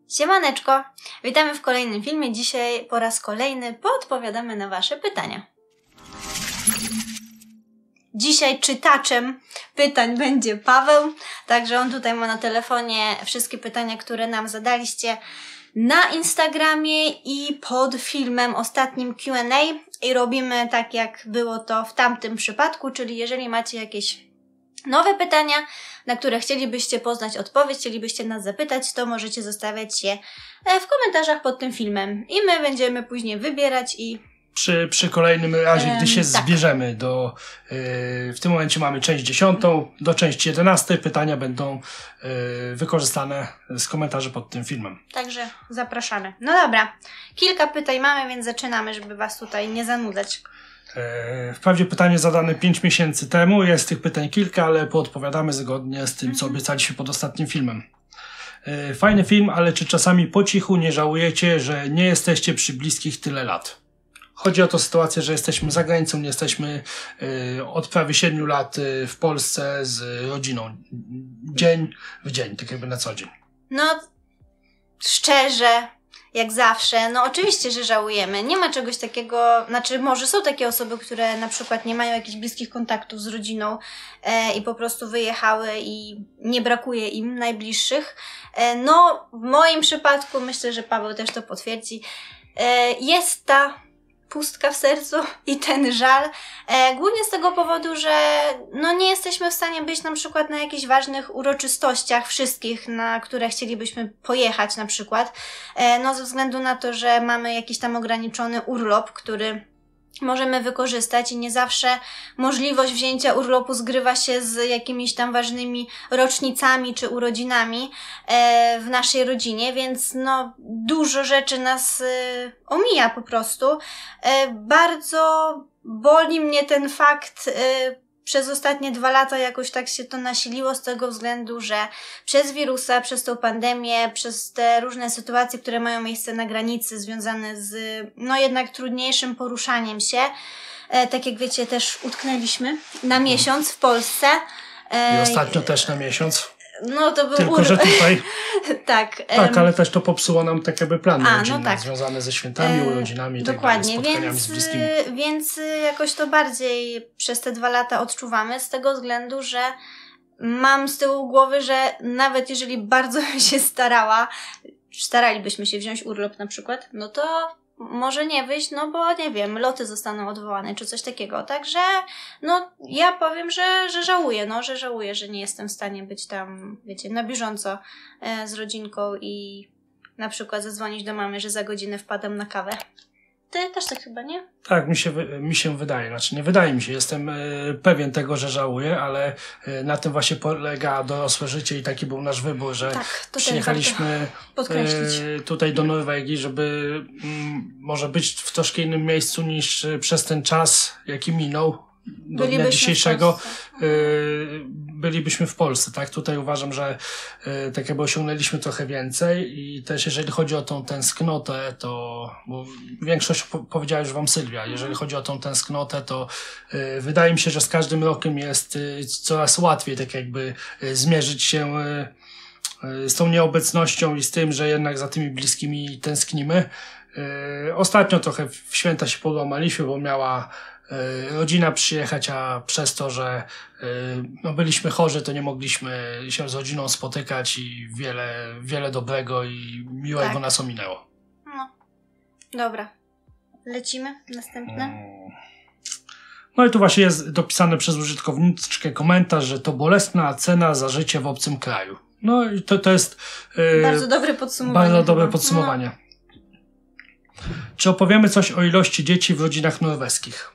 Siemaneczko! Witamy w kolejnym filmie. Dzisiaj po raz kolejny podpowiadamy na Wasze pytania. Dzisiaj czytaczem pytań będzie Paweł, także on tutaj ma na telefonie wszystkie pytania, które nam zadaliście na Instagramie i pod filmem ostatnim Q&A i robimy tak, jak było to w tamtym przypadku, czyli jeżeli macie jakieś nowe pytania, na które chcielibyście poznać odpowiedź, chcielibyście nas zapytać, to możecie zostawiać je w komentarzach pod tym filmem i my będziemy później wybierać i przy kolejnym razie, gdy się zbierzemy w tym momencie mamy część 10, do części 11 pytania będą wykorzystane z komentarzy pod tym filmem. Także zapraszamy. No dobra, kilka pytań mamy, więc zaczynamy, żeby Was tutaj nie zanudzać. Wprawdzie pytanie zadane 5 miesięcy temu, jest tych pytań kilka, ale poodpowiadamy zgodnie z tym, co obiecaliśmy pod ostatnim filmem. Fajny film, ale czy czasami po cichu nie żałujecie, że nie jesteście przy bliskich tyle lat? Chodzi o to sytuację, że jesteśmy za granicą, nie jesteśmy od prawie 7 lat w Polsce z rodziną. Dzień w dzień, tak jakby na co dzień. No, szczerze, jak zawsze, no oczywiście, że żałujemy. Nie ma czegoś takiego, znaczy może są takie osoby, które na przykład nie mają jakichś bliskich kontaktów z rodziną i po prostu wyjechały i nie brakuje im najbliższych. No, w moim przypadku, myślę, że Paweł też to potwierdzi, jest ta pustka w sercu i ten żal, głównie z tego powodu, że no nie jesteśmy w stanie być na przykład na jakichś ważnych uroczystościach wszystkich, na które chcielibyśmy pojechać na przykład, no ze względu na to, że mamy jakiś tam ograniczony urlop, który możemy wykorzystać i nie zawsze możliwość wzięcia urlopu zgrywa się z jakimiś tam ważnymi rocznicami czy urodzinami w naszej rodzinie, więc no dużo rzeczy nas omija po prostu. Bardzo boli mnie ten fakt, przez ostatnie 2 lata jakoś tak się to nasiliło z tego względu, że przez wirusa, przez tą pandemię, przez te różne sytuacje, które mają miejsce na granicy związane z no jednak trudniejszym poruszaniem się, tak jak wiecie też utknęliśmy na miesiąc w Polsce. I ostatnio też na miesiąc. No to był tylko, że tutaj tak, ale też to popsuło nam tak jakby plany rodzinne, no tak, związane ze świętami, urodzinami i dokładnie, tak dalej, spotkaniami z bliskimi. Więc jakoś to bardziej przez te 2 lata odczuwamy z tego względu, że mam z tyłu głowy, że nawet jeżeli bardzo bym się staralibyśmy się wziąć urlop na przykład, no to może nie wyjść, no bo nie wiem, loty zostaną odwołane, czy coś takiego. Także, no ja powiem, że żałuję, że nie jestem w stanie być tam, wiecie, na bieżąco z rodzinką i na przykład zadzwonić do mamy, że za godzinę wpadam na kawę. Ty też tak chyba, nie? Tak, mi się wydaje, znaczy nie wydaje mi się, jestem pewien tego, że żałuję, ale na tym właśnie polega dorosłe życie i taki był nasz wybór, że przyjechaliśmy tutaj do Norwegii, żeby może być w troszkę innym miejscu niż przez ten czas, jaki minął do dnia dzisiejszego bylibyśmy w Polsce, tak? Tutaj uważam, że tak jakby osiągnęliśmy trochę więcej i też jeżeli chodzi o tą tęsknotę, to bo większość powiedziała już wam Sylwia, jeżeli chodzi o tą tęsknotę, to wydaje mi się, że z każdym rokiem jest coraz łatwiej tak jakby zmierzyć się z tą nieobecnością i z tym, że jednak za tymi bliskimi tęsknimy. Ostatnio trochę w święta się połamaliśmy, bo miała rodzina przyjechać, a przez to, że no byliśmy chorzy, to nie mogliśmy się z rodziną spotykać i wiele dobrego i miłego nas ominęło. No, dobra. Lecimy. Następne. No i tu właśnie jest dopisane przez użytkowniczkę komentarz, że to bolesna cena za życie w obcym kraju. No i to jest bardzo dobre podsumowanie. Bardzo dobre podsumowanie. Czy opowiemy coś o ilości dzieci w rodzinach norweskich?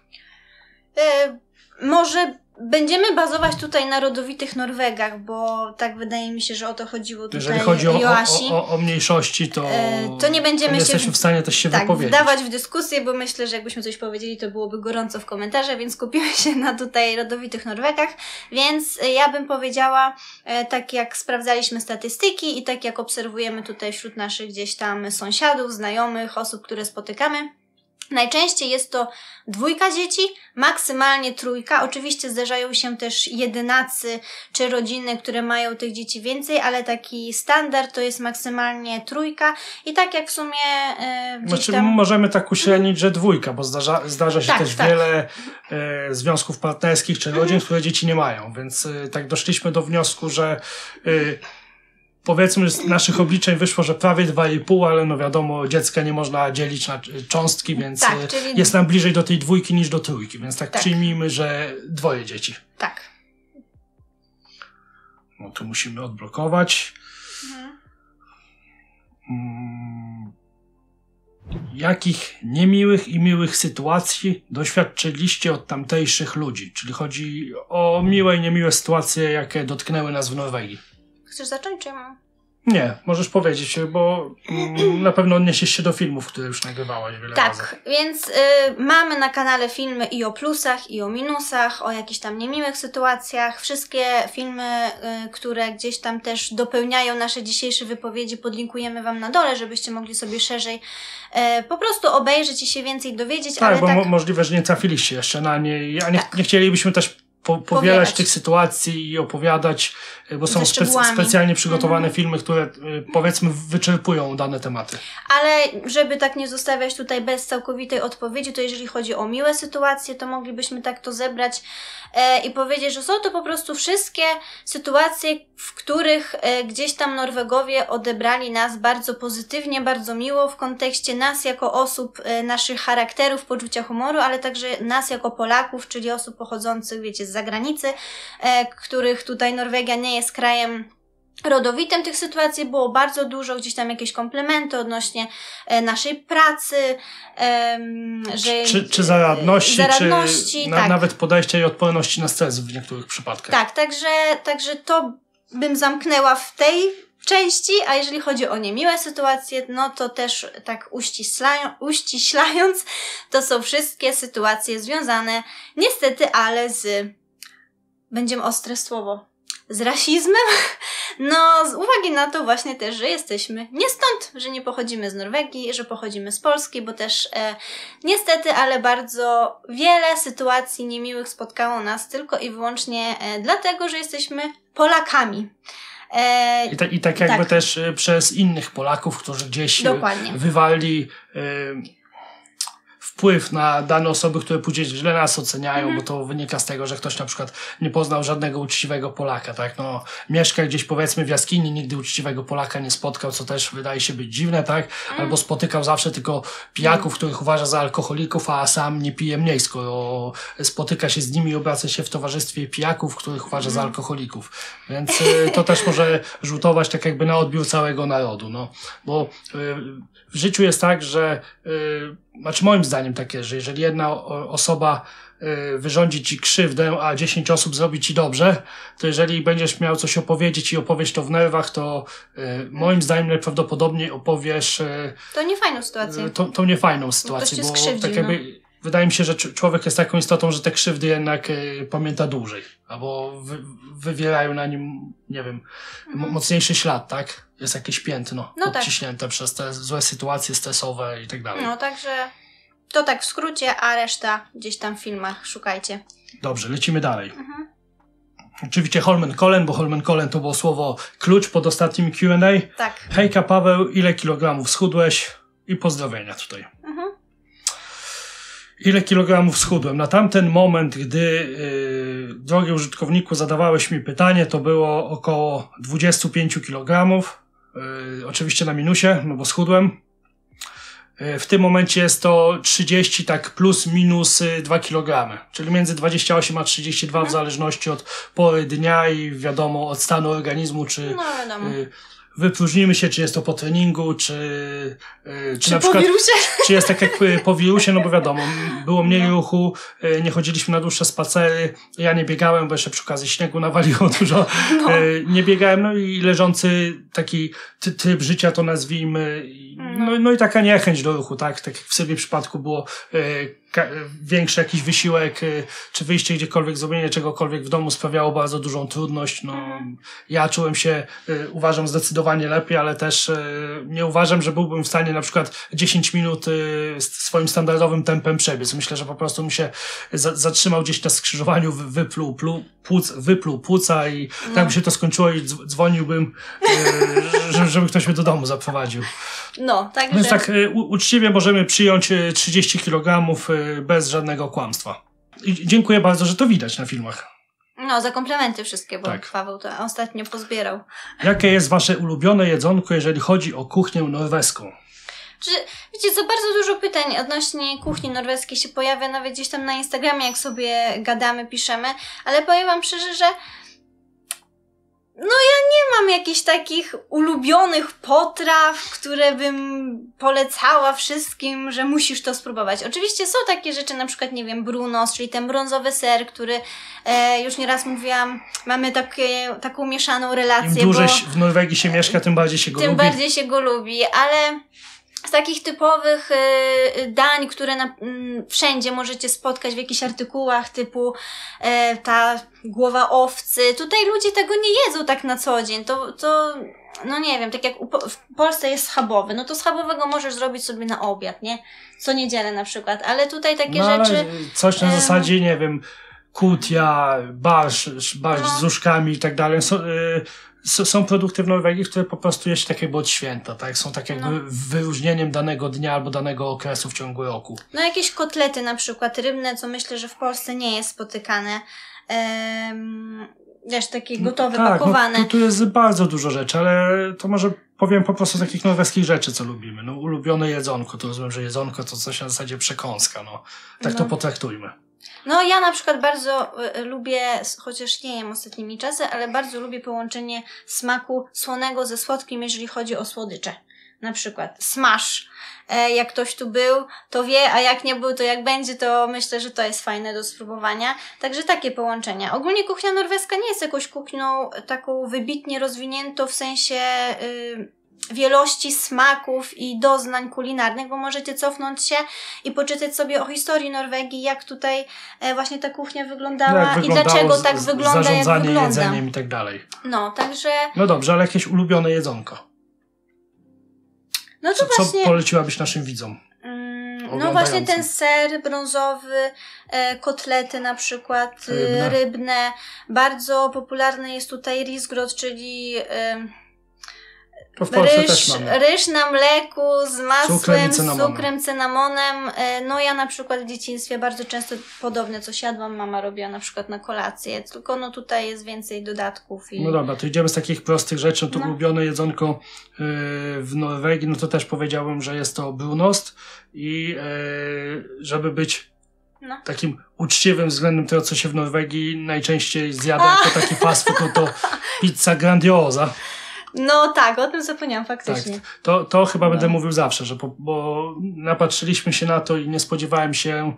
Może będziemy bazować tutaj na rodowitych Norwegach, bo tak wydaje mi się, że o to chodziło tutaj. Jeżeli chodzi o mniejszości, to nie będziemy nie jesteśmy w stanie też się wypowiedzieć. Wdawać w dyskusję, bo myślę, że jakbyśmy coś powiedzieli, to byłoby gorąco w komentarzach, więc skupimy się na tutaj rodowitych Norwegach. Więc ja bym powiedziała, tak jak sprawdzaliśmy statystyki i tak jak obserwujemy tutaj wśród naszych gdzieś tam sąsiadów, znajomych, osób, które spotykamy, Najczęściej jest to 2 dzieci, maksymalnie 3. Oczywiście zdarzają się też jedynacy czy rodziny, które mają tych dzieci więcej, ale taki standard to jest maksymalnie 3. I tak jak w sumie gdzieś tam... Możemy tak uśrednić, że 2, bo zdarza się też wiele związków partnerskich czy rodzin, które dzieci nie mają, więc tak doszliśmy do wniosku, że powiedzmy, z naszych obliczeń wyszło, że prawie 2,5, ale no wiadomo, dziecka nie można dzielić na cząstki, więc czyli... jest nam bliżej do tej 2 niż do 3, więc tak przyjmijmy, że 2 dzieci. Tak. No tu musimy odblokować. Jakich niemiłych i miłych sytuacji doświadczyliście od tamtejszych ludzi? Czyli chodzi o miłe i niemiłe sytuacje, jakie dotknęły nas w Norwegii. Chcesz zacząć, czy mam? Nie, możesz powiedzieć, bo na pewno odniesiesz się do filmów, które już nagrywałaś wiele razy. Tak, więc mamy na kanale filmy i o plusach, i o minusach, o jakichś tam niemiłych sytuacjach. Wszystkie filmy, które gdzieś tam też dopełniają nasze dzisiejsze wypowiedzi, podlinkujemy Wam na dole, żebyście mogli sobie szerzej po prostu obejrzeć i się więcej dowiedzieć. Tak, ale bo możliwe, że nie trafiliście jeszcze na nie, a nie chcielibyśmy też powielać tych sytuacji i opowiadać, bo są specjalnie przygotowane filmy, które powiedzmy wyczerpują dane tematy. Ale żeby tak nie zostawiać tutaj bez całkowitej odpowiedzi, to jeżeli chodzi o miłe sytuacje, to moglibyśmy tak to zebrać i powiedzieć, że są to po prostu wszystkie sytuacje, w których gdzieś tam Norwegowie odebrali nas bardzo pozytywnie, bardzo miło w kontekście nas jako osób, naszych charakterów, poczucia humoru, ale także nas jako Polaków, czyli osób pochodzących, wiecie, z zagranicy, których tutaj Norwegia nie jest krajem rodowitym. Tych sytuacji było bardzo dużo, gdzieś tam jakieś komplementy odnośnie naszej pracy, że czy zaradności, czy tak. Nawet podejścia i odporności na stres w niektórych przypadkach. Tak, także to bym zamknęła w tej części, a jeżeli chodzi o niemiłe sytuacje, no to też tak uściślając, to są wszystkie sytuacje związane niestety, ale będziemy ostre słowo, z rasizmem. No, z uwagi na to właśnie też, że jesteśmy nie stąd, że nie pochodzimy z Norwegii, że pochodzimy z Polski, bo też niestety, ale bardzo wiele sytuacji niemiłych spotkało nas tylko i wyłącznie dlatego, że jesteśmy Polakami. I tak jakby też przez innych Polaków, którzy gdzieś wywarli wpływ na dane osoby, które później źle nas oceniają, bo to wynika z tego, że ktoś na przykład nie poznał żadnego uczciwego Polaka, tak? No, mieszka gdzieś powiedzmy w jaskini, nigdy uczciwego Polaka nie spotkał, co też wydaje się być dziwne, tak? Albo spotykał zawsze tylko pijaków, których uważa za alkoholików, a sam nie pije mniej, skoro spotyka się z nimi i obraca się w towarzystwie pijaków, których uważa za alkoholików. Więc to też może rzutować tak jakby na odbiór całego narodu, no. Bo w życiu jest tak, że znaczy moim zdaniem tak jest, że jeżeli jedna osoba wyrządzi ci krzywdę, a 10 osób zrobi ci dobrze, to jeżeli będziesz miał coś opowiedzieć i opowiesz to w nerwach, to moim zdaniem najprawdopodobniej opowiesz to niefajną sytuację. Tą niefajną sytuację, bo tak jakby wydaje mi się, że człowiek jest taką istotą, że te krzywdy jednak pamięta dłużej, albo wywierają na nim, nie wiem, mocniejszy ślad, tak? Jest jakieś piętno odciśnięte przez te złe sytuacje stresowe i tak dalej. No, także to tak w skrócie, a reszta gdzieś tam w filmach szukajcie. Dobrze, lecimy dalej. Oczywiście Holmenkollen, bo Holmenkollen to było słowo klucz pod ostatnim Q&A. Tak. Hejka Paweł, ile kilogramów schudłeś? I pozdrowienia tutaj. Ile kilogramów schudłem? Na tamten moment, gdy drogi użytkowniku zadawałeś mi pytanie, to było około 25 kilogramów. Oczywiście na minusie, no bo schudłem. W tym momencie jest to 30, tak plus minus 2 kg, czyli między 28 a 32 w zależności od pory dnia i wiadomo od stanu organizmu, czy wypróżnimy się, czy jest to po treningu, czy na przykład, czy jest tak jak po wirusie, no bo wiadomo, było mniej ruchu, nie chodziliśmy na dłuższe spacery, ja nie biegałem, bo jeszcze przy okazji śniegu nawaliło dużo, nie biegałem, no i leżący taki tryb życia to nazwijmy, no i taka niechęć do ruchu, tak jak w sobie przypadku było większy jakiś wysiłek, czy wyjście gdziekolwiek, zrobienie czegokolwiek w domu sprawiało bardzo dużą trudność. No, ja czułem się, uważam, zdecydowanie lepiej, ale też nie uważam, że byłbym w stanie na przykład 10 minut swoim standardowym tempem przebiec. Myślę, że po prostu mi się zatrzymał gdzieś na skrzyżowaniu, wypluł płuca i tak by się to skończyło i dzwoniłbym, żeby ktoś mnie do domu zaprowadził. No, także... Więc tak uczciwie możemy przyjąć 30 kg bez żadnego kłamstwa. I dziękuję bardzo, że to widać na filmach. No, za komplementy wszystkie, bo Tak. Paweł to ostatnio pozbierał. Jakie jest wasze ulubione jedzonko, jeżeli chodzi o kuchnię norweską? Wiecie co, bardzo dużo pytań odnośnie kuchni norweskiej się pojawia, nawet gdzieś tam na Instagramie, jak sobie gadamy, piszemy, ale powiem wam szczerze, że no ja nie mam jakichś takich ulubionych potraw, które bym polecała wszystkim, że musisz to spróbować. Oczywiście są takie rzeczy, na przykład, nie wiem, brunost, czyli ten brązowy ser, który już nieraz mówiłam, mamy taką mieszaną relację. Im dłużej w Norwegii się mieszka, tym bardziej się go lubi. Tym bardziej się go lubi, ale z takich typowych dań, które wszędzie możecie spotkać w jakichś artykułach typu ta głowa owcy. Tutaj ludzie tego nie jedzą tak na co dzień. To no nie wiem, tak jak w Polsce jest schabowy, no to schabowego możesz zrobić sobie na obiad, nie? Co niedzielę na przykład, ale tutaj takie rzeczy... Coś na zasadzie, nie wiem, kutia, barsz z uszkami i tak dalej. Są produkty w Norwegii, które po prostu jest tak jakby od święta, tak? Są tak jakby wyróżnieniem danego dnia albo danego okresu w ciągu roku. No jakieś kotlety na przykład rybne, co myślę, że w Polsce nie jest spotykane. Wiesz, takie gotowe, pakowane. No, tu jest bardzo dużo rzeczy, ale to może powiem po prostu takich norweskich rzeczy, co lubimy. No, ulubione jedzonko, to rozumiem, że jedzonko to coś na zasadzie przekąska, no. Tak to potraktujmy. No ja na przykład bardzo lubię, chociaż nie jem ostatnimi czasy, ale bardzo lubię połączenie smaku słonego ze słodkim, jeżeli chodzi o słodycze. Na przykład smash. Jak ktoś tu był, to wie, a jak nie był, to jak będzie, to myślę, że to jest fajne do spróbowania. Także takie połączenia. Ogólnie kuchnia norweska nie jest jakąś kuchnią taką wybitnie rozwiniętą w sensie wielości smaków i doznań kulinarnych, bo możecie cofnąć się i poczytać sobie o historii Norwegii, jak tutaj właśnie ta kuchnia wyglądała i dlaczego tak wygląda, jak wygląda. Jedzeniem i tak dalej. No, także... No dobrze, ale jakieś ulubione jedzonko? No to właśnie... Co poleciłabyś naszym widzom? No właśnie ten ser brązowy, kotlety na przykład rybne. Bardzo popularny jest tutaj risgrot, czyli to w Polsce też mamy. Ryż na mleku z masłem, z cukrem, cynamonem. No ja na przykład w dzieciństwie bardzo często podobne coś jadłam, mama robiła na przykład na kolację, tylko no tutaj jest więcej dodatków. No dobra, to idziemy z takich prostych rzeczy, to ulubione jedzonko w Norwegii, no to też powiedziałbym, że jest to brunost i żeby być takim uczciwym względem tego, co się w Norwegii najczęściej zjada jako taki fast food, no to pizza grandiosa. No tak, o tym zapomniałam faktycznie. Tak, to chyba będę mówił zawsze, że bo napatrzyliśmy się na to i nie spodziewałem się,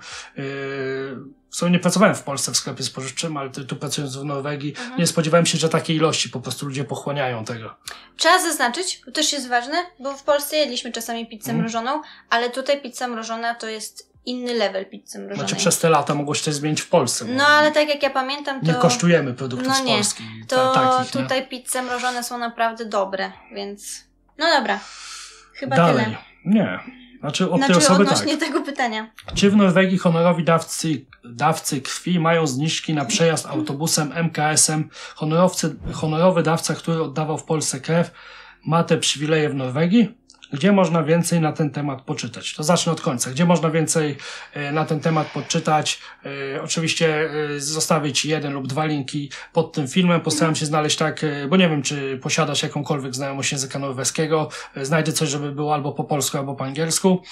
w sumie nie pracowałem w Polsce w sklepie spożywczym, ale tu pracując w Norwegii, nie spodziewałem się, że takiej ilości po prostu ludzie pochłaniają tego. Trzeba zaznaczyć, to też jest ważne, bo w Polsce jedliśmy czasami pizzę mrożoną, ale tutaj pizza mrożona to jest inny level pizzy mrożonej. Znaczy przez te lata mogło się coś zmienić w Polsce. No ale tak jak ja pamiętam, to... Nie kosztujemy produktów z Polski. Tutaj pizze mrożone są naprawdę dobre, więc... No dobra, chyba dalej. Tyle. Nie. Znaczy od tej osoby odnośnie tego pytania. Czy w Norwegii honorowi dawcy krwi mają zniżki na przejazd autobusem MKS-em? Honorowy dawca, który oddawał w Polsce krew, ma te przywileje w Norwegii? Gdzie można więcej na ten temat poczytać? To zacznę od końca. Gdzie można więcej na ten temat poczytać? Oczywiście zostawię Ci 1 lub 2 linki pod tym filmem. Postaram się znaleźć tak, bo nie wiem, czy posiadasz jakąkolwiek znajomość języka norweskiego. Znajdę coś, żeby było albo po polsku, albo po angielsku.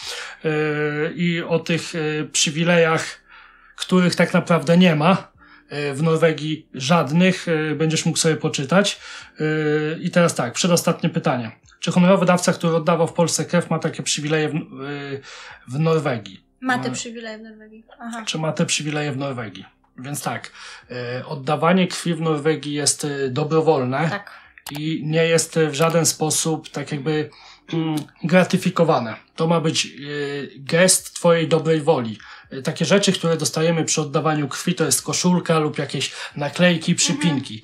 I o tych przywilejach, których tak naprawdę nie ma w Norwegii żadnych, będziesz mógł sobie poczytać. I teraz tak, przedostatnie pytanie. Czy honorowy dawca, który oddawał w Polsce krew, ma takie przywileje w Norwegii? Ma te przywileje w Norwegii. Aha. Czy ma te przywileje w Norwegii? Więc tak, oddawanie krwi w Norwegii jest dobrowolne i nie jest w żaden sposób tak jakby gratyfikowane. To ma być gest twojej dobrej woli. Takie rzeczy, które dostajemy przy oddawaniu krwi, to jest koszulka lub jakieś naklejki, przypinki.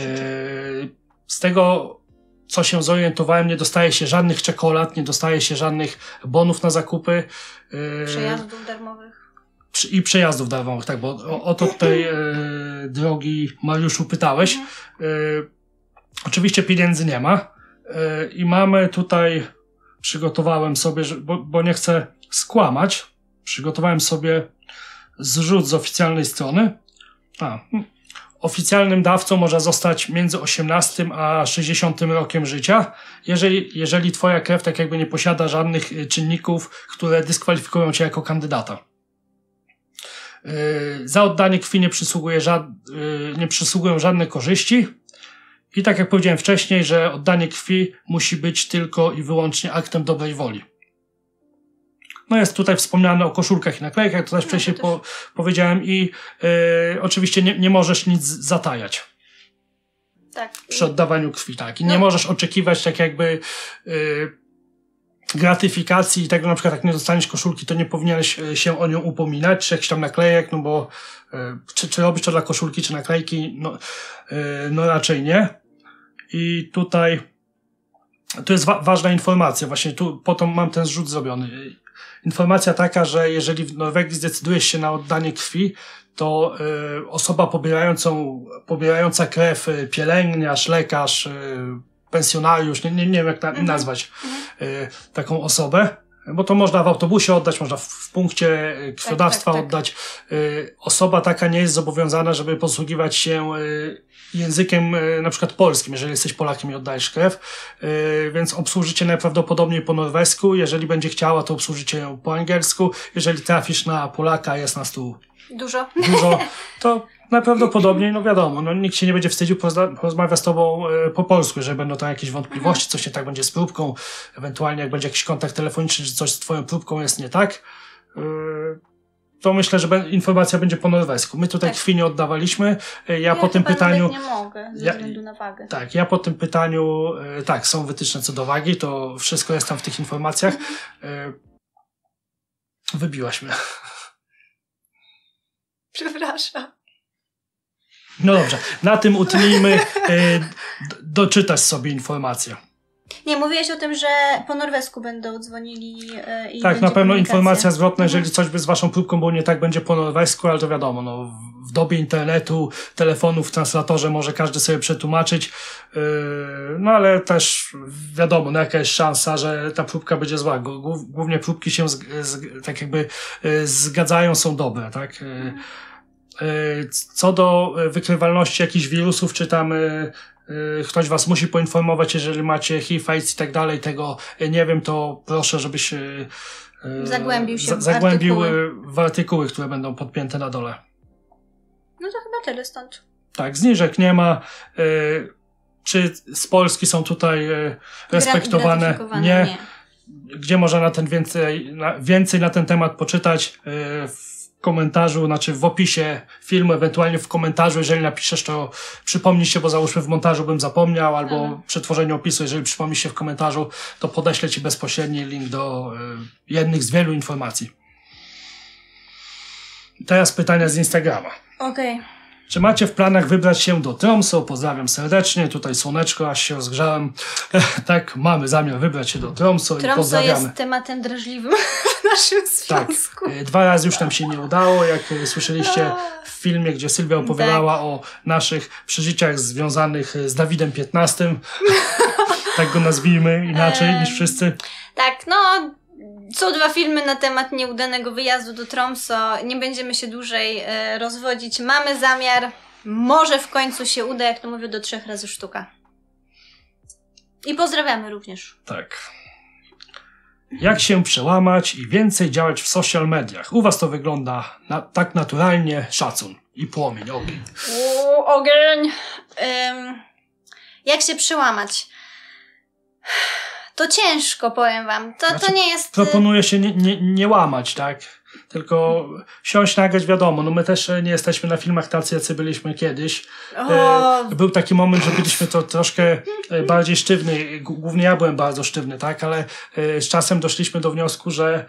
Z tego, co się zorientowałem, nie dostaje się żadnych czekolad, nie dostaje się żadnych bonów na zakupy. Przejazdów darmowych. I przejazdów darmowych, tak, bo o to tutaj, drogi Mariuszu, pytałeś. Oczywiście pieniędzy nie ma. I mamy tutaj, przygotowałem sobie, bo nie chcę skłamać, przygotowałem sobie zrzut z oficjalnej strony. Oficjalnym dawcą może zostać między 18 a 60 rokiem życia, jeżeli twoja krew tak jakby nie posiada żadnych czynników, które dyskwalifikują cię jako kandydata. Za oddanie krwi nie przysługują żadne korzyści i tak jak powiedziałem wcześniej, że oddanie krwi musi być tylko i wyłącznie aktem dobrej woli. No jest tutaj wspomniane o koszulkach i naklejkach, to też wcześniej powiedziałem i oczywiście nie możesz nic zatajać. Tak. Przy oddawaniu krwi, tak. I nie możesz oczekiwać tak jakby gratyfikacji i tego, na przykład jak nie dostaniesz koszulki, to nie powinieneś się o nią upominać, czy jakiś tam naklejek, no bo czy robisz to dla koszulki, czy naklejki, no raczej nie. I tutaj to jest ważna informacja, właśnie tu po to mam ten zrzut zrobiony. Informacja taka, że jeżeli w Norwegii zdecydujesz się na oddanie krwi, to osoba pobierająca krew, pielęgniarz, lekarz, pensjonariusz, nie wiem jak nazwać taką osobę, bo to można w autobusie oddać, można w punkcie krwiodawstwa oddać. Osoba taka nie jest zobowiązana, żeby posługiwać się językiem na przykład polskim, jeżeli jesteś Polakiem i oddajesz krew, więc obsłużycie najprawdopodobniej po norwesku, jeżeli będzie chciała, to obsłużycie ją po angielsku, jeżeli trafisz na Polaka, jest nas tu dużo, to najprawdopodobniej, no wiadomo, no nikt się nie będzie wstydził, porozmawia z tobą po polsku, jeżeli będą tam jakieś wątpliwości, coś nie tak będzie z próbką, ewentualnie jak będzie jakiś kontakt telefoniczny, czy coś z twoją próbką jest nie tak, to myślę, że informacja będzie po norwesku. My tutaj krwi nie oddawaliśmy. Ja po tym pytaniu nie mogę, ze względu na wagę. Tak, ja po tym pytaniu, tak, są wytyczne co do wagi, to wszystko jest tam w tych informacjach. Wybiłaś mnie. Przepraszam. No dobrze, na tym utnijmy, doczytasz sobie informację. Nie, mówiłeś o tym, że po norwesku będą dzwonili i tak, na pewno informacja zwrotna, jeżeli coś by z waszą próbką było nie tak, będzie po norwesku, ale to wiadomo, no, w dobie internetu, telefonów w translatorze może każdy sobie przetłumaczyć, no ale też wiadomo, no, jaka jest szansa, że ta próbka będzie zła. Głównie próbki się tak jakby zgadzają, są dobre, tak? Co do wykrywalności jakichś wirusów, czy tam ktoś was musi poinformować, jeżeli macie HIV, AIDS i tak dalej, tego nie wiem, to proszę, żebyś zagłębił w artykuły, które będą podpięte na dole. No to chyba tyle stąd. Tak, zniżek nie ma. Czy z Polski są tutaj respektowane? Nie. Gdzie można na ten więcej na ten temat poczytać? W komentarzu, znaczy w opisie filmu, ewentualnie w komentarzu, jeżeli napiszesz, to przypomnij się, bo załóżmy w montażu bym zapomniał, albo przy tworzeniu opisu, jeżeli przypomnisz się w komentarzu, to podeślę ci bezpośredni link do jednych z wielu informacji. Teraz pytania z Instagrama. Okej. Czy macie w planach wybrać się do Tromsø? Pozdrawiam serdecznie, tutaj słoneczko, aż się rozgrzałem. Tak, mamy zamiar wybrać się do Tromsø i pozdrawiamy. Jest tematem drażliwym w naszym związku. Tak, 2 razy już nam się nie udało, jak słyszeliście w filmie, gdzie Sylwia opowiadała o naszych przeżyciach związanych z Dawidem XV. Tak go nazwijmy inaczej niż wszyscy. Tak, no... Są 2 filmy na temat nieudanego wyjazdu do Tromsø. Nie będziemy się dłużej rozwodzić. Mamy zamiar. Może w końcu się uda, jak to mówię, do 3 razy sztuka. I pozdrawiamy również. Tak. Jak się przełamać i więcej działać w social mediach? U was to wygląda tak naturalnie. Szacun. I płomień, ogień. Ogień. Jak się przełamać? To ciężko, powiem wam. To nie jest... Proponuję się nie łamać, tak? Tylko siąść, nagrać, wiadomo, no my też nie jesteśmy na filmach tacy, jacy byliśmy kiedyś. Był taki moment, że byliśmy to troszkę bardziej sztywny, głównie ja byłem bardzo sztywny, tak, ale z czasem doszliśmy do wniosku, że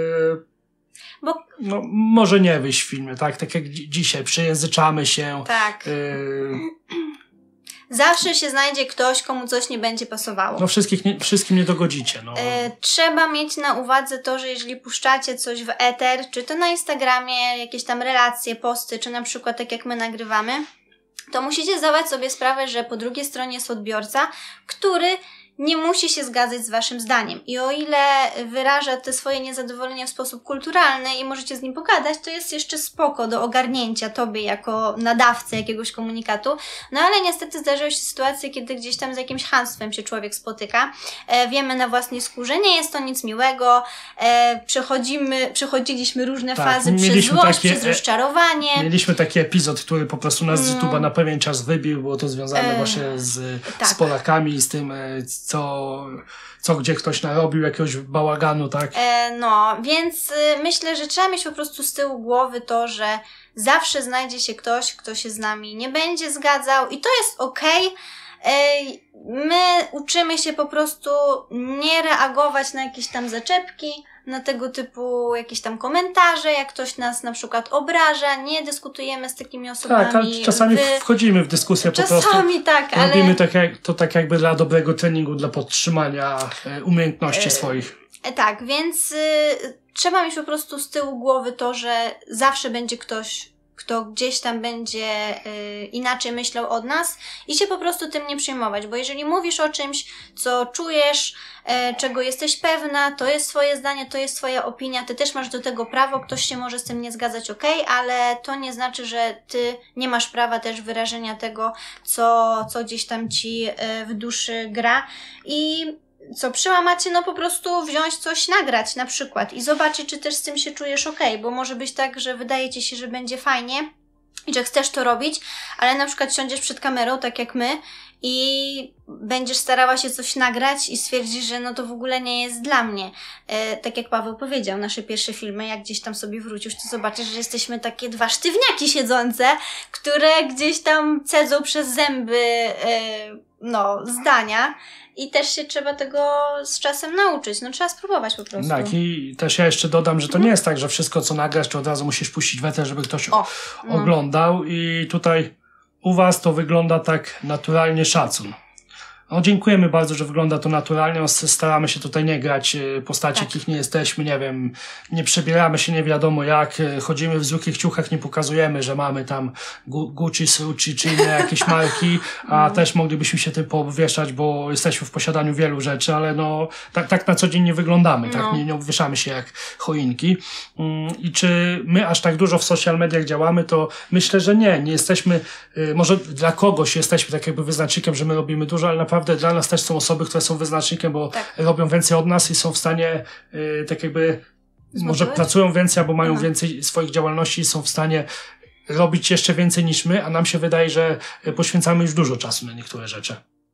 no, może nie wyjść w filmie, tak jak dzisiaj, przejęzyczamy się. Tak. Zawsze się znajdzie ktoś, komu coś nie będzie pasowało. No wszystkim nie dogodzicie. No. Trzeba mieć na uwadze to, że jeżeli puszczacie coś w eter, czy to na Instagramie, jakieś tam relacje, posty, czy na przykład tak jak my nagrywamy, to musicie zdawać sobie sprawę, że po drugiej stronie jest odbiorca, który nie musi się zgadzać z waszym zdaniem. I o ile wyraża te swoje niezadowolenie w sposób kulturalny i możecie z nim pogadać, to jest jeszcze spoko do ogarnięcia tobie jako nadawcy jakiegoś komunikatu. No ale niestety zdarzają się sytuacje, kiedy gdzieś tam z jakimś chamstwem się człowiek spotyka. Wiemy na własnej skórze, nie jest to nic miłego. Przechodziliśmy różne fazy przez złość, przez rozczarowanie. Mieliśmy taki epizod, który po prostu nas z YouTube'a na pewien czas wybił. Było to związane właśnie z Polakami, z tym co gdzie ktoś narobił, jakiegoś bałaganu, tak? No, więc myślę, że trzeba mieć po prostu z tyłu głowy to, że zawsze znajdzie się ktoś, kto się z nami nie będzie zgadzał i to jest okej. My uczymy się po prostu nie reagować na jakieś tam zaczepki, na tego typu jakieś tam komentarze, jak ktoś nas na przykład obraża, nie dyskutujemy z takimi osobami. Tak, ale czasami wchodzimy w dyskusję po prostu. Czasami tak, ale... Robimy to tak jakby dla dobrego treningu, dla podtrzymania umiejętności swoich. Tak, więc trzeba mieć po prostu z tyłu głowy to, że zawsze będzie ktoś, kto gdzieś tam będzie inaczej myślał od nas i się po prostu tym nie przejmować, bo jeżeli mówisz o czymś, co czujesz, czego jesteś pewna, to jest twoje zdanie, to jest twoja opinia, ty też masz do tego prawo, ktoś się może z tym nie zgadzać, okej, ale to nie znaczy, że ty nie masz prawa też wyrażenia tego, co gdzieś tam ci w duszy gra i co przełamacie, no po prostu wziąć coś, nagrać na przykład i zobaczyć, czy też z tym się czujesz okej, bo może być tak, że wydaje ci się, że będzie fajnie i że chcesz to robić, ale na przykład siądziesz przed kamerą, tak jak my i będziesz starała się coś nagrać i stwierdzisz, że no to w ogóle nie jest dla mnie. Tak jak Paweł powiedział, nasze pierwsze filmy, jak gdzieś tam sobie wrócisz, to zobaczysz, że jesteśmy takie dwa sztywniaki siedzące, które gdzieś tam cedzą przez zęby zdania. I też się trzeba tego z czasem nauczyć. No trzeba spróbować po prostu. Tak, i też ja jeszcze dodam, że to nie jest tak, że wszystko co nagrasz, to od razu musisz puścić w eter, żeby ktoś oglądał. I tutaj u was to wygląda tak naturalnie, szacun. No, dziękujemy bardzo, że wygląda to naturalnie. Staramy się tutaj nie grać postaci, jakich nie jesteśmy, nie wiem, nie przebieramy się nie wiadomo jak, chodzimy w zwykłych ciuchach, nie pokazujemy, że mamy tam Gucci, Suci czy inne jakieś marki, a też moglibyśmy się tym poobwieszać, bo jesteśmy w posiadaniu wielu rzeczy, ale no tak na co dzień nie wyglądamy, tak nie obwieszamy się jak choinki. I czy my aż tak dużo w social mediach działamy, to myślę, że nie jesteśmy, może dla kogoś jesteśmy tak jakby wyznacznikiem, że my robimy dużo, ale naprawdę dla nas też są osoby, które są wyznacznikiem, bo robią więcej od nas i są w stanie tak jakby może pracują więcej albo mają więcej swoich działalności i są w stanie robić jeszcze więcej niż my, a nam się wydaje, że poświęcamy już dużo czasu na niektóre rzeczy.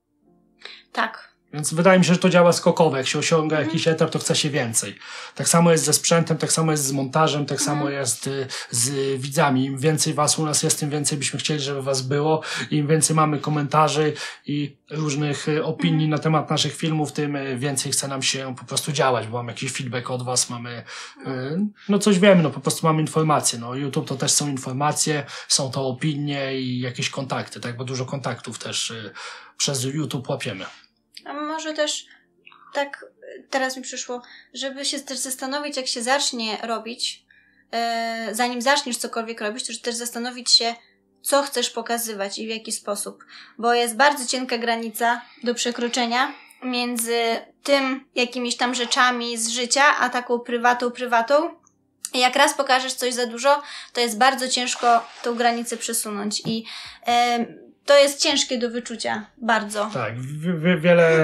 Tak. Więc wydaje mi się, że to działa skokowo. Jak się osiąga jakiś etap, to chce się więcej. Tak samo jest ze sprzętem, tak samo jest z montażem, tak samo jest z widzami. Im więcej was u nas jest, tym więcej byśmy chcieli, żeby was było. Im więcej mamy komentarzy i różnych opinii na temat naszych filmów, tym więcej chce nam się po prostu działać, bo mamy jakiś feedback od was, mamy coś wiemy, po prostu mamy informacje. YouTube to też są informacje, są to opinie i jakieś kontakty, tak, bo dużo kontaktów też przez YouTube łapiemy. A może też tak teraz mi przyszło, żeby się też zastanowić, jak się zacznie robić, zanim zaczniesz cokolwiek robić, to też zastanowić się, co chcesz pokazywać i w jaki sposób. Bo jest bardzo cienka granica do przekroczenia między tym jakimiś tam rzeczami z życia, a taką prywatą. I jak raz pokażesz coś za dużo, to jest bardzo ciężko tą granicę przesunąć. I to jest ciężkie do wyczucia, bardzo. Tak,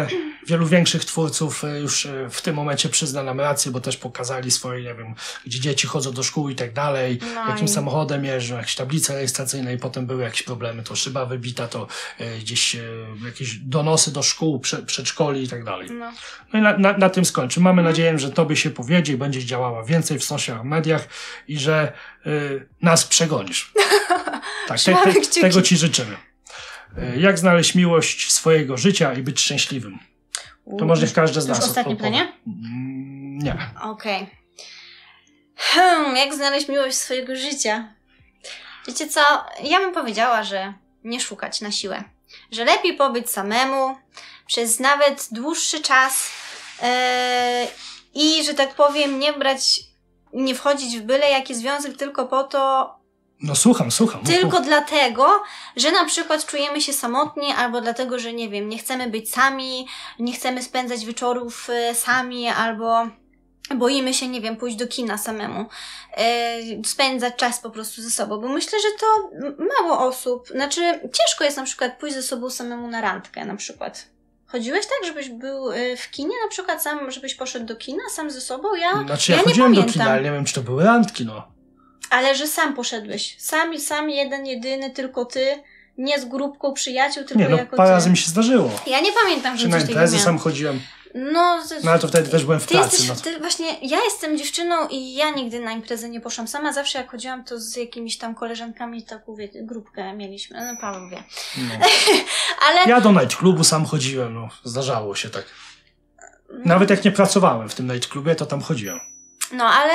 wielu większych twórców już w tym momencie przyzna nam rację, bo też pokazali swoje, nie wiem, gdzie dzieci chodzą do szkół i tak dalej, jakim samochodem jeżdżą, jakieś tablice rejestracyjne i potem były jakieś problemy, to szyba wybita, to gdzieś jakieś donosy do szkół, przedszkoli i tak dalej. No i na tym skończy. Mamy nadzieję, że tobie się powiedzie i będziesz działała więcej w social mediach i że nas przegonisz. Tak, tego ci życzymy. Jak znaleźć miłość swojego życia i być szczęśliwym? To może każdy z nas odpowie. Ostatnie pytanie? Nie. Okej. Jak znaleźć miłość swojego życia? Wiecie co? Ja bym powiedziała, że nie szukać na siłę. Że lepiej pobyć samemu przez nawet dłuższy czas i, że tak powiem, nie wchodzić w byle jaki związek tylko po to, no słucham. tylko dlatego, że na przykład czujemy się samotni, albo dlatego, że nie wiem, nie chcemy być sami, nie chcemy spędzać wieczorów sami, albo boimy się, nie wiem, pójść do kina samemu, spędzać czas po prostu ze sobą, bo myślę, że to mało osób, znaczy ciężko jest na przykład pójść ze sobą samemu na randkę na przykład. Chodziłeś tak, żebyś był w kinie na przykład sam, żebyś poszedł do kina sam ze sobą? Ja chodziłem nie do kina, ale nie wiem, czy to były randki, no. Ale że sam poszedłeś. Sam jeden, jedyny, tylko ty. Nie z grupką przyjaciół, tylko jako ty. Nie, no parę razy mi się zdarzyło. Ja nie pamiętam, że coś takiego na imprezy sam chodziłem. No ale to wtedy też byłem w pracy. Właśnie, ja jestem dziewczyną i ja nigdy na imprezę nie poszłam sama. Zawsze jak chodziłam, to z jakimiś tam koleżankami taką, grupkę mieliśmy. No, Paweł wie. No. Ale... Ja do nightclubu sam chodziłem, no. Zdarzało się tak. Nawet jak nie pracowałem w tym nightclubie, to tam chodziłem. No, ale...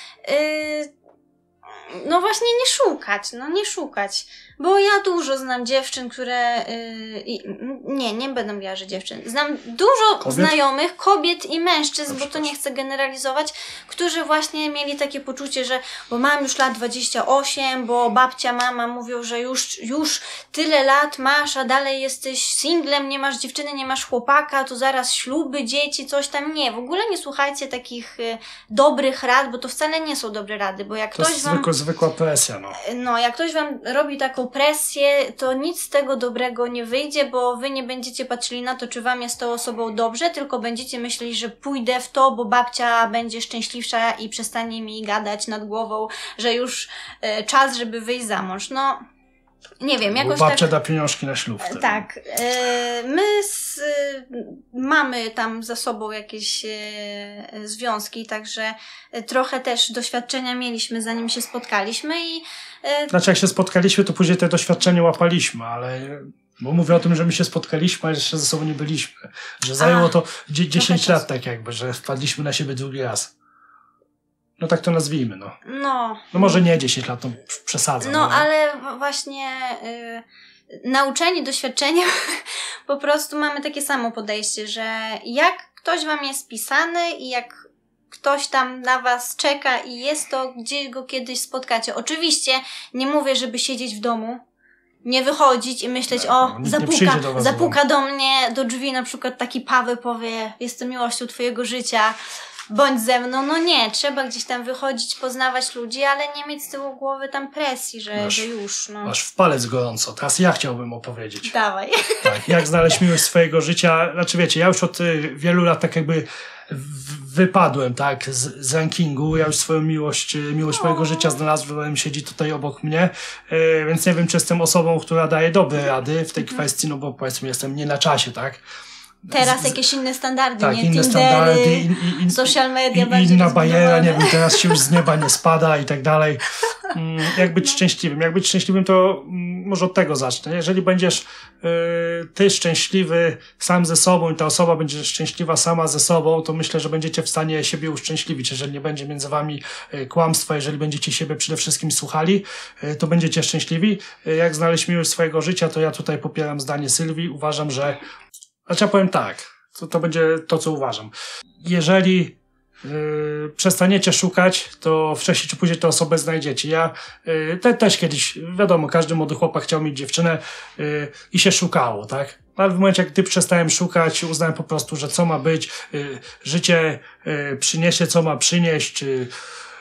No właśnie nie szukać, bo ja dużo znam dziewczyn, które, nie będę mówiła, że dziewczyn, znam dużo znajomych, kobiet i mężczyzn, bo to nie chcę generalizować, którzy właśnie mieli takie poczucie, że bo mam już lat 28, bo babcia, mama mówią, że już tyle lat masz, a dalej jesteś singlem, nie masz dziewczyny, nie masz chłopaka, to zaraz śluby, dzieci, coś tam. Nie, w ogóle nie słuchajcie takich dobrych rad, bo to wcale nie są dobre rady, bo jak to ktoś wam... zwykła presja, no. No, jak ktoś wam robi taką presję, to nic z tego dobrego nie wyjdzie, bo wy nie będziecie patrzyli na to, czy wam jest tą osobą dobrze, tylko będziecie myśleli, że pójdę w to, bo babcia będzie szczęśliwsza i przestanie mi gadać nad głową, że już czas, żeby wyjść za mąż. No, nie wiem, jakoś bo babcia da pieniążki na ślub. Wtedy. Tak. My mamy tam za sobą jakieś związki, także trochę też doświadczenia mieliśmy, zanim się spotkaliśmy i... Znaczy jak się spotkaliśmy, to później te doświadczenie łapaliśmy, ale... Bo mówię o tym, że my się spotkaliśmy, ale jeszcze ze sobą nie byliśmy. Że zajęło to 10 lat tak jakby, że wpadliśmy na siebie drugi raz. No tak to nazwijmy, no. No może nie 10 lat, to przesadzam. No ale właśnie nauczeni doświadczeniem po prostu mamy takie samo podejście, że jak ktoś wam jest pisany i jak ktoś tam na was czeka i jest to, gdzie go kiedyś spotkacie. Oczywiście nie mówię, żeby siedzieć w domu, nie wychodzić i myśleć, zapuka do mnie do drzwi na przykład taki Paweł, powie, jestem miłością twojego życia, bądź ze mną. No nie, trzeba gdzieś tam wychodzić, poznawać ludzi, ale nie mieć z tyłu głowy tam presji, że już. No. Masz w palec gorąco. Teraz ja chciałbym opowiedzieć. Dawaj. Tak, jak znaleźć miłość swojego życia. Znaczy wiecie, ja już od wielu lat tak jakby wypadłem, tak, z rankingu. Ja już swoją miłość swojego życia znalazłem, siedzi tutaj obok mnie, więc nie wiem, czy jestem osobą, która daje dobre rady w tej kwestii, no bo powiedzmy jestem nie na czasie, tak. Teraz jakieś inne standardy, tak, nie? Inne standardy, social media inna bariera, nie wiem, teraz się już z nieba nie spada i tak dalej. Jak być szczęśliwym? Jak być szczęśliwym, to może od tego zacznę. Jeżeli będziesz ty szczęśliwy sam ze sobą i ta osoba będzie szczęśliwa sama ze sobą, to myślę, że będziecie w stanie siebie uszczęśliwić. Jeżeli nie będzie między wami kłamstwa, jeżeli będziecie siebie przede wszystkim słuchali, to będziecie szczęśliwi. Jak znaleźć miłość swojego życia, to ja tutaj popieram zdanie Sylwii. Uważam, że znaczy ja powiem tak, to będzie to, co uważam. Jeżeli przestaniecie szukać, to wcześniej czy później tę osobę znajdziecie. Ja też kiedyś, wiadomo, każdy młody chłopak chciał mieć dziewczynę i się szukało, tak? Ale w momencie, jak przestałem szukać, uznałem po prostu, że co ma być, życie przyniesie, co ma przynieść,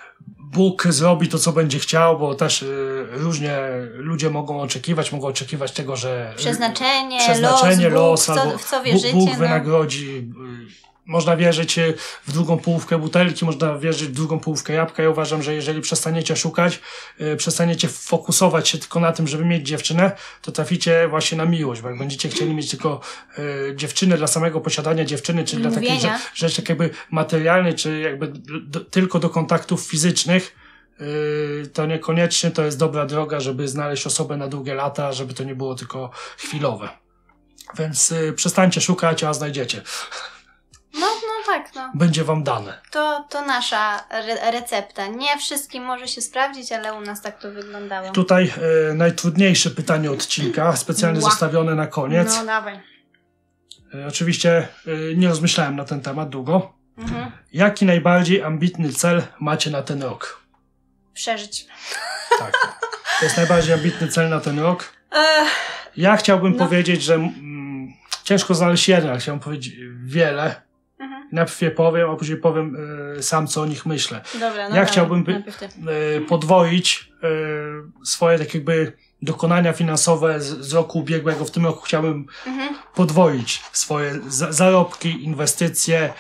Bóg zrobi to, co będzie chciał, bo też różnie ludzie mogą oczekiwać tego, że przeznaczenie, los, Bóg, albo w co wierzycie, Bóg wynagrodzi. Można wierzyć w drugą połówkę butelki, można wierzyć w drugą połówkę jabłka. Ja uważam, że jeżeli przestaniecie szukać, przestaniecie fokusować się tylko na tym, żeby mieć dziewczynę, to traficie właśnie na miłość, bo jak będziecie chcieli mieć tylko dziewczynę dla samego posiadania dziewczyny, czyli dla takiej rzeczy jakby materialnej, czy jakby tylko do kontaktów fizycznych, to niekoniecznie to jest dobra droga, żeby znaleźć osobę na długie lata, żeby to nie było tylko chwilowe. Więc przestańcie szukać, a znajdziecie. No tak, no. Będzie wam dane. To nasza recepta. Nie wszystkim może się sprawdzić, ale u nas tak to wyglądało. Tutaj najtrudniejsze pytanie odcinka, specjalnie zostawione na koniec. No, dawaj. Oczywiście nie rozmyślałem na ten temat długo. Jaki najbardziej ambitny cel macie na ten rok? Przeżyć. Tak. To jest najbardziej ambitny cel na ten rok. Ja chciałbym powiedzieć, że ciężko znaleźć jeden, ale chciałbym powiedzieć wiele. Najpierw je powiem, a później powiem sam, co o nich myślę. Dobra, ja chciałbym podwoić swoje tak jakby dokonania finansowe z roku ubiegłego. W tym roku chciałbym podwoić swoje zarobki, inwestycje.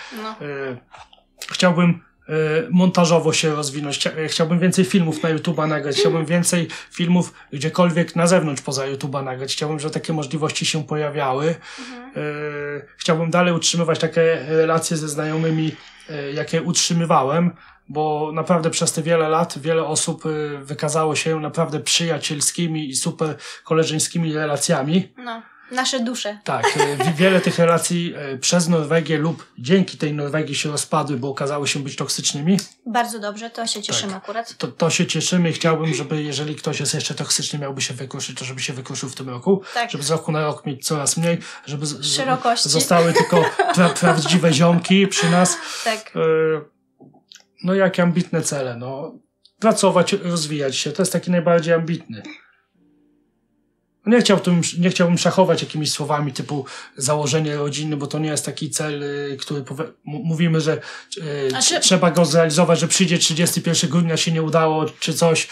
Chciałbym montażowo się rozwinąć. Chciałbym więcej filmów na YouTube'a nagrać. Chciałbym więcej filmów gdziekolwiek na zewnątrz poza YouTube'a nagrać. Chciałbym, żeby takie możliwości się pojawiały. Chciałbym dalej utrzymywać takie relacje ze znajomymi, jakie utrzymywałem, bo naprawdę przez te wiele lat wiele osób wykazało się naprawdę przyjacielskimi i super koleżeńskimi relacjami. No. Nasze dusze. Tak, wiele tych relacji przez Norwegię lub dzięki tej Norwegii się rozpadły, bo okazały się być toksycznymi. Bardzo dobrze, to się cieszymy akurat. To się cieszymy i chciałbym, żeby jeżeli ktoś jest jeszcze toksyczny, miałby się wykruszyć, to żeby się wykruszył w tym roku. Tak. Żeby z roku na rok mieć coraz mniej, żeby zostały tylko prawdziwe ziomki przy nas. Tak. No jakie ambitne cele, no. Pracować, rozwijać się, to jest taki najbardziej ambitny. Nie chciałbym szachować jakimiś słowami typu założenie rodziny, bo to nie jest taki cel, który mówimy, że trzeba go zrealizować, że przyjdzie 31 grudnia, się nie udało, czy coś,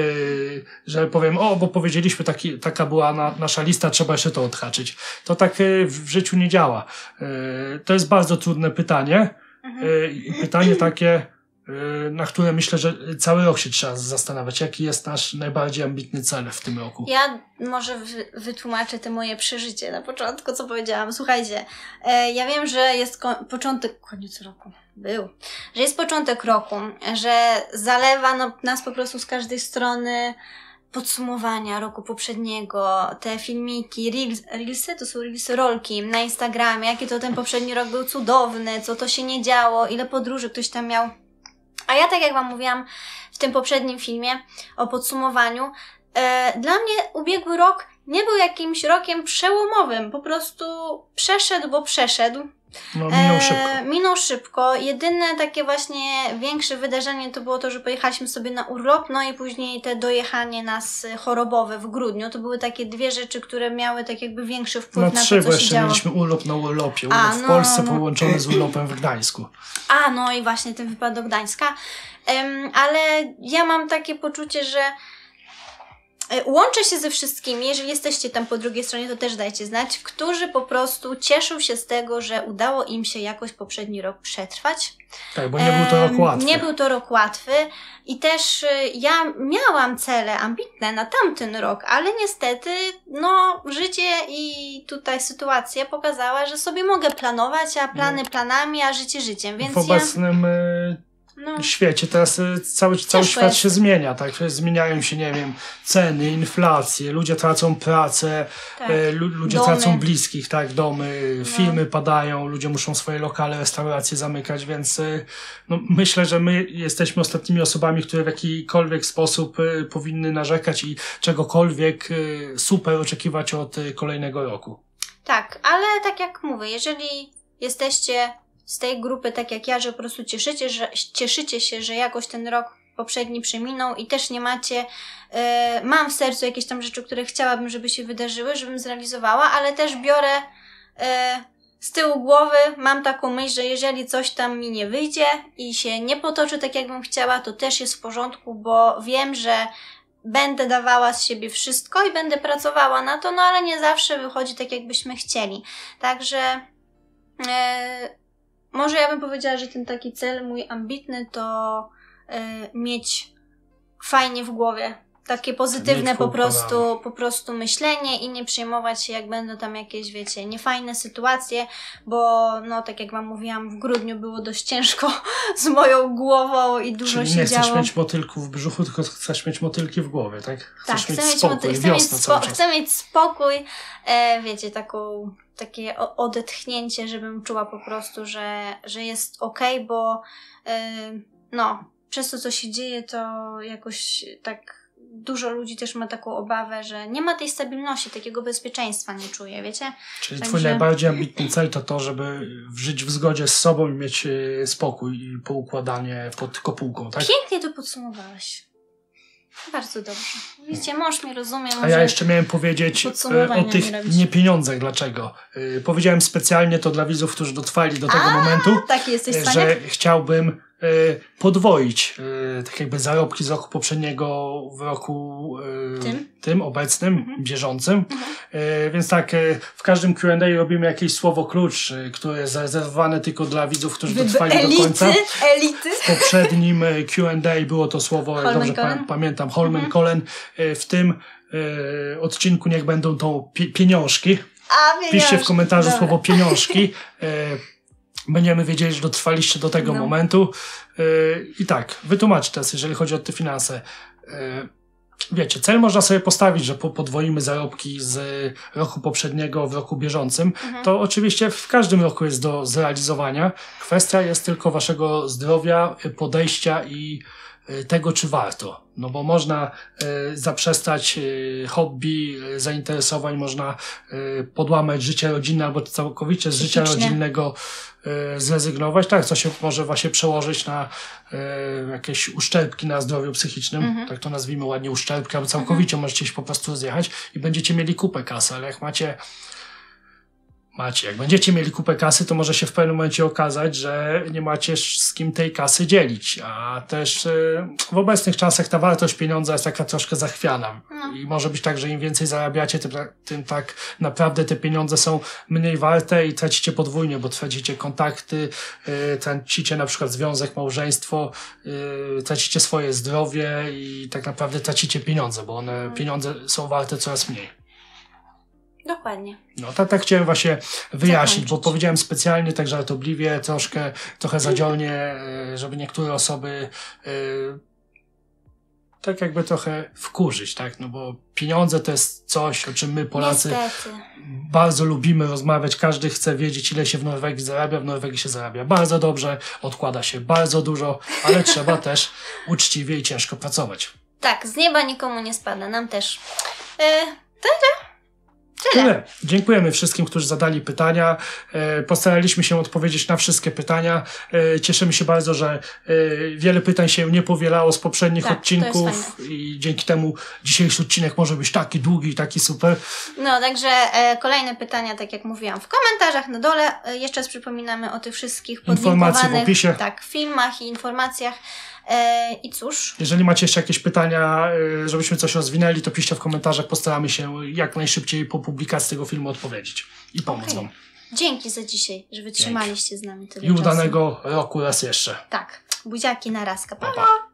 że powiem, bo powiedzieliśmy, taka była nasza lista, trzeba jeszcze to odhaczyć. To tak w życiu nie działa. To jest bardzo trudne pytanie. Pytanie takie, na które myślę, że cały rok się trzeba zastanawiać. Jaki jest nasz najbardziej ambitny cel w tym roku? Ja może wytłumaczę te moje przeżycie na początku, co powiedziałam. Słuchajcie, ja wiem, że jest koniec roku. Że jest początek roku, że zalewa nas po prostu z każdej strony podsumowania roku poprzedniego, te filmiki, reelsy, to są rolki na Instagramie, jaki to ten poprzedni rok był cudowny, co to się nie działo, ile podróży ktoś tam miał. A ja, tak jak wam mówiłam w tym poprzednim filmie o podsumowaniu, dla mnie ubiegły rok nie był jakimś rokiem przełomowym. Po prostu przeszedł, bo przeszedł. No, minął szybko. Minął szybko. Jedyne takie właśnie większe wydarzenie to było to, że pojechaliśmy sobie na urlop, no i później te dojechanie nas chorobowe w grudniu. To były takie dwie rzeczy, które miały tak jakby większy wpływ na to, co się działo. No 3, bo jeszcze mieliśmy urlop na urlopie. Urlop w Polsce połączony z urlopem w Gdańsku. No i właśnie ten wypad do Gdańska. Ale ja mam takie poczucie, że łączę się ze wszystkimi, jeżeli jesteście tam po drugiej stronie, to też dajcie znać, którzy po prostu cieszą się z tego, że udało im się jakoś poprzedni rok przetrwać. Tak, bo nie był to rok łatwy. Nie był to rok łatwy i też ja miałam cele ambitne na tamten rok, ale niestety życie i tutaj sytuacja pokazała, że sobie mogę planować, a plany planami, a życie życiem, więc w obecnym świecie teraz cały świat się zmienia, tak? Zmieniają się, nie wiem, ceny, inflacje, ludzie tracą pracę, tak. Ludzie tracą bliskich, tak? Domy, firmy padają, ludzie muszą swoje lokale, restauracje zamykać, więc myślę, że my jesteśmy ostatnimi osobami, które w jakikolwiek sposób powinny narzekać i czegokolwiek super oczekiwać od kolejnego roku. Tak, ale tak jak mówię, jeżeli jesteście z tej grupy, tak jak ja, że po prostu cieszycie się, że jakoś ten rok poprzedni przeminął i też nie macie, mam w sercu jakieś tam rzeczy, które chciałabym, żeby się wydarzyły, żebym zrealizowała, ale też biorę z tyłu głowy mam taką myśl, że jeżeli coś tam mi nie wyjdzie i się nie potoczy tak, jakbym chciała, to też jest w porządku, bo wiem, że będę dawała z siebie wszystko i będę pracowała na to, no ale nie zawsze wychodzi tak, jakbyśmy chcieli. Także może ja bym powiedziała, że ten taki cel mój ambitny to mieć fajnie w głowie. Takie pozytywne po prostu myślenie i nie przejmować się, jak będą tam jakieś, wiecie, niefajne sytuacje, bo no tak jak wam mówiłam, w grudniu było dość ciężko z moją głową i dużo Czyli się nie działo. chcesz mieć motylków w brzuchu, tylko chcesz mieć motylki w głowie, tak? Chcesz Tak, mieć spokój, chcę mieć spokój, wiecie, takie odetchnięcie, żebym czuła po prostu, że jest okej, bo no, przez to, co się dzieje, to jakoś tak dużo ludzi też ma taką obawę, że nie ma tej stabilności, takiego bezpieczeństwa nie czuje, wiecie? Czyli twój najbardziej ambitny cel to to, żeby żyć w zgodzie z sobą i mieć spokój i poukładanie pod kopułką, tak? Pięknie to podsumowałeś. Bardzo dobrze. Widzicie, mąż mnie rozumie. A ja jeszcze miałem powiedzieć o tych niepieniądzach. Dlaczego? Powiedziałem specjalnie to dla widzów, którzy dotrwali do tego momentu, taki jesteś w stanie? że chciałbym podwoić tak jakby zarobki z roku poprzedniego w roku tym obecnym, bieżącym. Więc tak, w każdym Q&A robimy jakieś słowo klucz, które jest zarezerwowane tylko dla widzów, którzy dotrwali do końca. Elity. W poprzednim Q&A było to słowo, jak dobrze pamiętam, Holmenkollen. W tym odcinku niech będą to pieniążki. Piszcie w komentarzu słowo pieniążki. Będziemy wiedzieli, że dotrwaliście do tego momentu. I tak, wytłumaczę teraz, jeżeli chodzi o te finanse. Wiecie, cel można sobie postawić, że podwoimy zarobki z roku poprzedniego w roku bieżącym. To oczywiście w każdym roku jest do zrealizowania. Kwestia jest tylko waszego zdrowia, podejścia i tego, czy warto. No bo można zaprzestać hobby, zainteresowań, można podłamać życie rodzinne albo całkowicie z życia rodzinnego zrezygnować. Tak, co się może właśnie przełożyć na jakieś uszczerbki na zdrowiu psychicznym, tak to nazwijmy ładnie, uszczerbki, albo całkowicie możecie się po prostu zjechać i będziecie mieli kupę kasy, ale jak jak będziecie mieli kupę kasy, to może się w pewnym momencie okazać, że nie macie z kim tej kasy dzielić, a też w obecnych czasach ta wartość pieniądza jest taka troszkę zachwiana i może być tak, że im więcej zarabiacie, tym tak naprawdę te pieniądze są mniej warte i tracicie podwójnie, bo tracicie kontakty, tracicie na przykład związek, małżeństwo, tracicie swoje zdrowie i tak naprawdę tracicie pieniądze, bo pieniądze są warte coraz mniej. Dokładnie. No tak chciałem właśnie wyjaśnić, bo powiedziałem specjalnie, tak żartobliwie, trochę zadziornie, żeby niektóre osoby tak jakby trochę wkurzyć, tak? No bo pieniądze to jest coś, o czym my Polacy bardzo lubimy rozmawiać. Każdy chce wiedzieć, ile się w Norwegii zarabia. W Norwegii się zarabia bardzo dobrze, odkłada się bardzo dużo, ale trzeba też uczciwie i ciężko pracować. Tak, z nieba nikomu nie spada, nam też. Tyle. Dziękujemy wszystkim, którzy zadali pytania. Postaraliśmy się odpowiedzieć na wszystkie pytania. Cieszymy się bardzo, że wiele pytań się nie powielało z poprzednich odcinków i dzięki temu dzisiejszy odcinek może być taki długi i taki super. No, także kolejne pytania, tak jak mówiłam, w komentarzach na dole. Jeszcze raz przypominamy o tych wszystkich informacje w opisie. Tak, filmach i informacjach. I cóż. Jeżeli macie jeszcze jakieś pytania, żebyśmy coś rozwinęli, to piszcie w komentarzach. Postaramy się jak najszybciej po publikacji tego filmu odpowiedzieć i pomóc wam. Dzięki za dzisiaj, że wytrzymaliście z nami tyle czasu. I udanego roku raz jeszcze. Tak. Buziaki na raz. Pa. Pa.